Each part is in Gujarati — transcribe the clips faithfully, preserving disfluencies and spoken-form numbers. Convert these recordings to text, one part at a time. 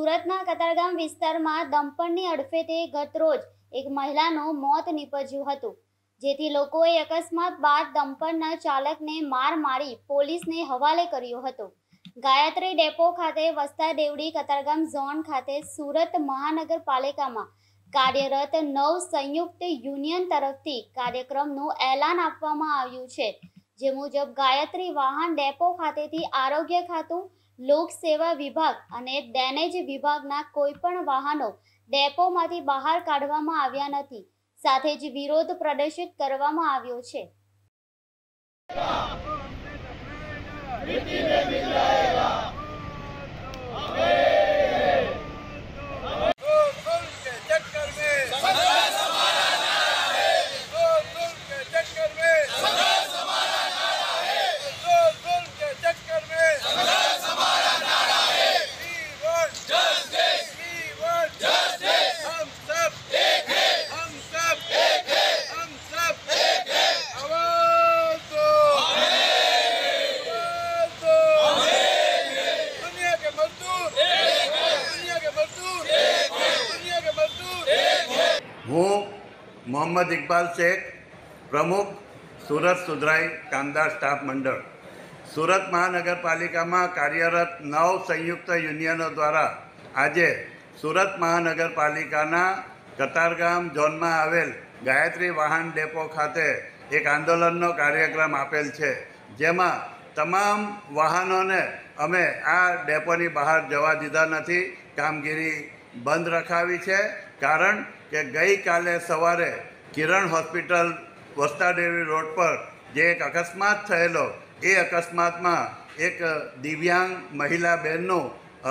સુરતના કતારગામ વિસ્તારમાં દંપણની અડફેટે ગતરોજ એક મહિલાનું મોત નીપજ્યું હતું, જેથી લોકોએ અકસ્માત બાદ દંપણના ચાલકને માર મારી પોલીસને હવાલે કર્યો હતો। ગાયત્રી ડેપો ખાતે વસ્તા દેવડી કતારગામ ઝોન ખાતે સુરત મહાનગરપાલિકામાં કાર્યરત નવ સંયુક્ત યુનિયન તરફથી કાર્યક્રમનું એલાન આપવામાં આવ્યું છે। જે મુજબ ગાયત્રી વાહન ડેપો ખાતેથી આરોગ્ય ખાતું, લોક સેવા વિભાગ અને ડેનેજ વિભાગના કોઈપણ વાહનો ડેપોમાંથી બહાર કાઢવામાં આવ્યા નથી, સાથે જ વિરોધ પ્રદર્શિત કરવામાં આવ્યો છે। હું મોહમ્મદ ઇકબાલ શેખ, પ્રમુખ સુરત સુધરાઈ કામદાર સ્ટાફ મંડળ, સુરત મહાનગરપાલિકામાં કાર્યરત નવ સંયુક્ત યુનિયનો દ્વારા આજે સુરત મહાનગરપાલિકાના કતારગામ ઝોનમાં આવેલ ગાયત્રી વાહન ડેપો ખાતે એક આંદોલનનો કાર્યક્રમ આપેલ છે, જેમાં તમામ વાહનોને અમે આ ડેપોની બહાર જવા દીધા નથી, કામગીરી બંધ રખાવી છે। કારણ કે ગઈકાલે સવારે કિરણ હોસ્પિટલ વસ્તા દેવડી રોડ પર જે એક અકસ્માત થયેલો, એ અકસ્માતમાં એક દિવ્યાંગ મહિલા બહેનનું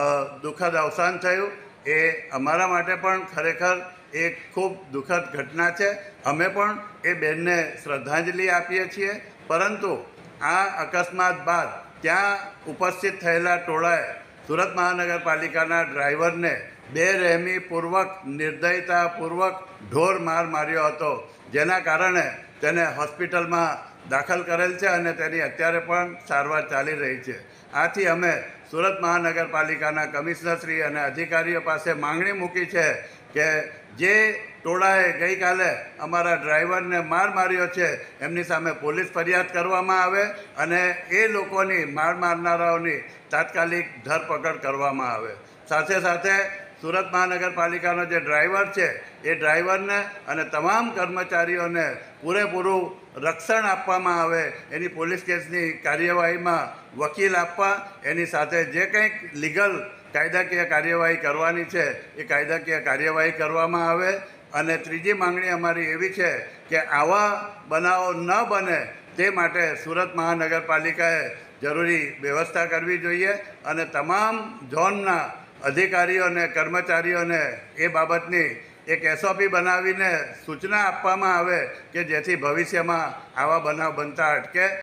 દુઃખદ અવસાન થયું। એ અમારા માટે પણ ખરેખર એક ખૂબ દુઃખદ ઘટના છે। અમે પણ એ બહેનને શ્રદ્ધાંજલિ આપીએ છીએ, પરંતુ આ અકસ્માત બાદ ત્યાં ઉપસ્થિત થયેલા ટોળાએ સુરત મહાનગરપાલિકાના ડ્રાઈવરને બેરહેમીપૂર્વક, નિર્દયતાપૂર્વક ઢોર માર માર્યો હતો, જેના કારણે તેને હોસ્પિટલમાં દાખલ કરેલ છે અને તેની અત્યારે પણ સારવાર ચાલી રહી છે। આથી અમે સુરત મહાનગરપાલિકાના કમિશનરશ્રી અને અધિકારીઓ પાસે માંગણી મૂકી છે કે જે ટોળાએ ગઈકાલે અમારા ડ્રાઈવરને માર માર્યો છે, એમની સામે પોલીસ ફરિયાદ કરવામાં આવે અને એ લોકોની માર મારનારાઓની તાત્કાલિક ધરપકડ કરવામાં આવે। સાથે સાથે સુરત મહાનગરપાલિકાનો જે ડ્રાઈવર છે, એ ડ્રાઈવરને અને તમામ કર્મચારીઓને પૂરેપૂરું રક્ષણ આપવામાં આવે, એની પોલીસ કેસની કાર્યવાહીમાં વકીલ આપવા, એની સાથે જે કંઈક લીગલ કાયદાકીય કાર્યવાહી કરવાની છે એ કાયદાકીય કાર્યવાહી કરવામાં આવે। અને ત્રીજી માંગણી અમારી એવી છે કે આવા બનાવો ન બને તે માટે સુરત મહાનગરપાલિકાએ જરૂરી વ્યવસ્થા કરવી જોઈએ અને તમામ ઝોનના અધિકારીઓ અને કર્મચારીઓને એ બાબતની એક એસઓપી બનાવીને સૂચના આપવામાં આવે કે જેથી ભવિષ્યમાં આવા બનાવ બનતા અટકે।